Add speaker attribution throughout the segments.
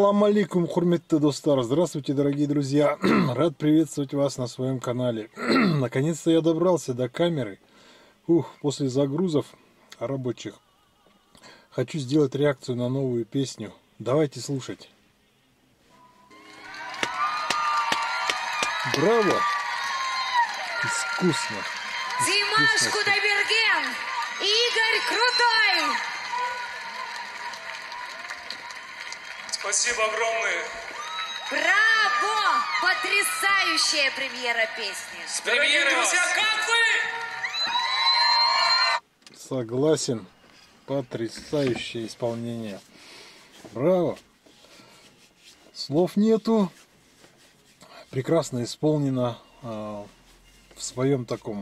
Speaker 1: Ассаламу алейкум, хурметты достар. Здравствуйте, дорогие друзья. Рад приветствовать вас на своем канале. Наконец-то я добрался до камеры. После загрузов рабочих. Хочу сделать реакцию на новую песню. Давайте слушать. Браво! Искусно.
Speaker 2: Димаш Кудайберген! Игорь Крутой!
Speaker 3: Спасибо огромное.
Speaker 2: Браво! Потрясающая премьера песни.
Speaker 3: С премьерой, друзья, как вы?
Speaker 1: Согласен. Потрясающее исполнение. Браво! Слов нету. Прекрасно исполнено в своем таком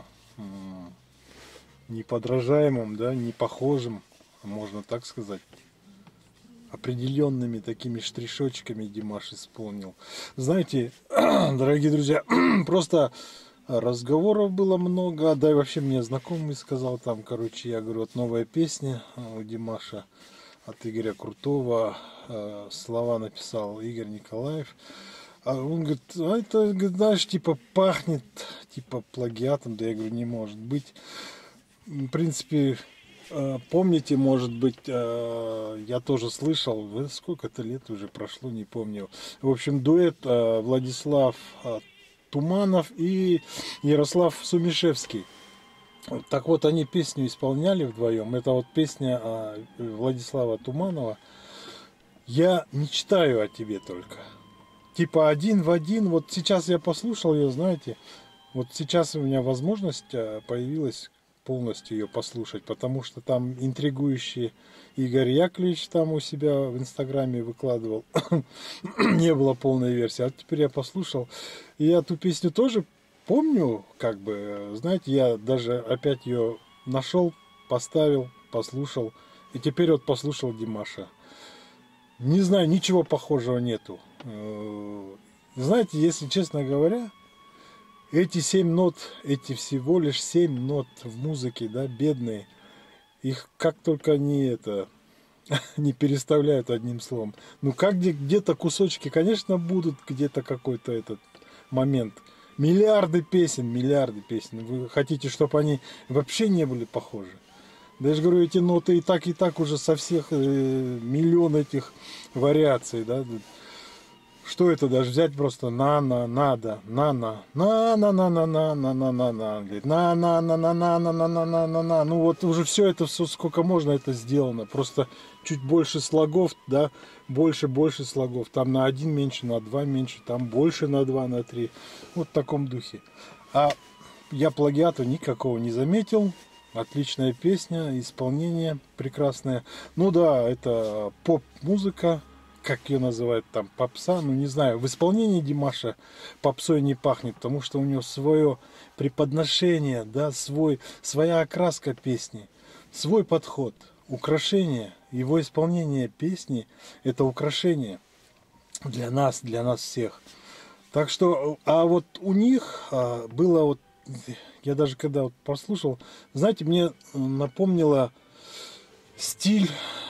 Speaker 1: неподражаемом, да, не похожем, можно так сказать, определенными такими штришочками Димаш исполнил. Знаете, дорогие друзья, просто разговоров было много, да и вообще мне знакомый сказал там, короче, я говорю, вот новая песня у Димаша от Игоря Крутого, слова написал Игорь Николаев. А он говорит, а это, знаешь, типа пахнет, типа плагиатом. Да я говорю, не может быть. В принципе, помните, может быть, я тоже слышал, сколько-то лет уже прошло, не помню. В общем, дуэт Владислав Туманов и Ярослав Сумишевский. Так вот, они песню исполняли вдвоем. Это вот песня Владислава Туманова «Я мечтаю о тебе только». Типа один в один. Вот сейчас я послушал ее, знаете, вот сейчас у меня возможность появилась полностью ее послушать, потому что там интригующий Игорь Яковлевич там у себя в Инстаграме выкладывал. Не было полной версии, а теперь я послушал. И я ту песню тоже помню, как бы, знаете, я даже опять ее нашел, поставил, послушал. И теперь вот послушал Димаша. Не знаю, ничего похожего нету. Знаете, если честно говоря, эти 7 нот, эти всего лишь 7 нот в музыке, да, бедные, их как только они не переставляют одним словом. Ну, как где-то кусочки, конечно, будут где-то какой-то этот момент. Миллиарды песен. Вы хотите, чтобы они вообще не были похожи? Да я же говорю, эти ноты и так уже со всех миллион этих вариаций, да. Что это даже взять просто на-на, надо, на-на, на-на-на-на-на-на-на-на-на, на-на-на-на-на-на-на-на-на-на. Ну вот уже все это, сколько можно, это сделано. Просто чуть больше слогов, да, больше слогов. Там на 1 меньше, на 2 меньше, там больше на 2, на 3. Вот в таком духе. А я плагиата никакого не заметил. Отличная песня, исполнение прекрасное. Ну да, это поп-музыка, как ее называют там, попса, ну не знаю. В исполнении Димаша попсой не пахнет, потому что у него свое преподношение, да, своя окраска песни, свой подход, украшение. Его исполнение песни – это украшение для нас всех. Так что, а вот у них было вот, я даже когда вот прослушал, знаете, мне напомнило стиль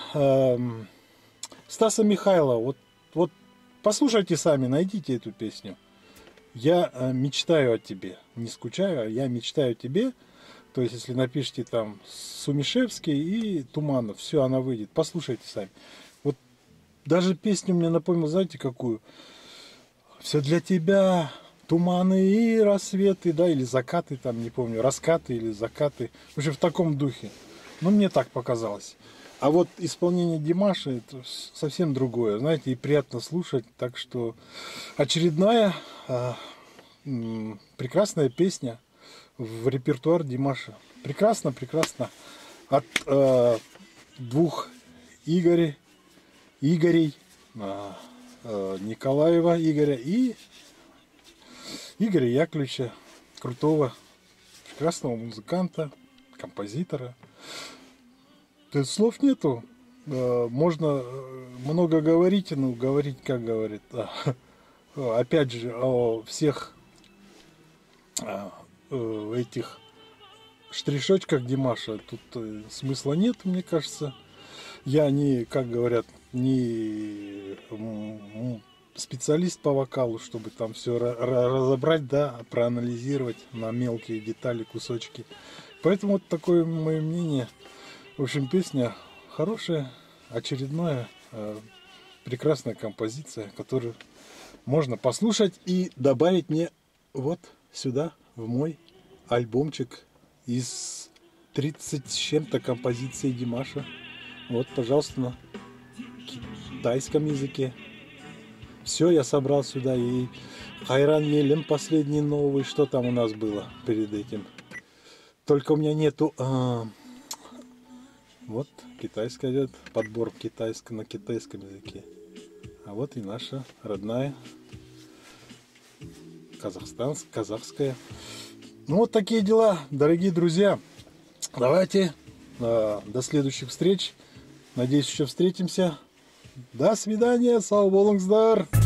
Speaker 1: Стаса Михайлова. Вот послушайте сами, найдите эту песню. Я мечтаю о тебе. Не скучаю, а я мечтаю о тебе. То есть, если напишите там Сумишевский и Туманов, все, она выйдет. Послушайте сами. Вот даже песню мне напомнила, знаете, какую? Все для тебя. Туманы и рассветы, да, или закаты, там, не помню, раскаты или закаты. В общем, в таком духе. Ну, мне так показалось. А вот исполнение Димаша – это совсем другое, знаете, и приятно слушать. Так что очередная прекрасная песня в репертуар Димаша. Прекрасно. От 2 Игорей, Николаева Игоря и Игоря Яковлевича Крутого, прекрасного музыканта, композитора. То есть слов нету. Можно много говорить, но говорить, как говорит. Опять же, о всех этих штришочках Димаша тут смысла нет, мне кажется. Я не, как говорят, не специалист по вокалу, чтобы там все разобрать, да, проанализировать на мелкие детали, кусочки. Поэтому вот такое мое мнение. В общем, песня хорошая, очередная, прекрасная композиция, которую можно послушать и добавить мне вот сюда, в мой альбомчик из 30 с чем-то композиций Димаша. Вот, пожалуйста, на китайском языке. Все я собрал сюда. И Хайран Мелем последний новый. Что там у нас было перед этим? Только у меня нету... вот, китайская идет. Подбор на китайском языке. А вот и наша родная казахская. Ну вот такие дела, дорогие друзья. Давайте до следующих встреч. Надеюсь, еще встретимся. До свидания, сау болыңыздар.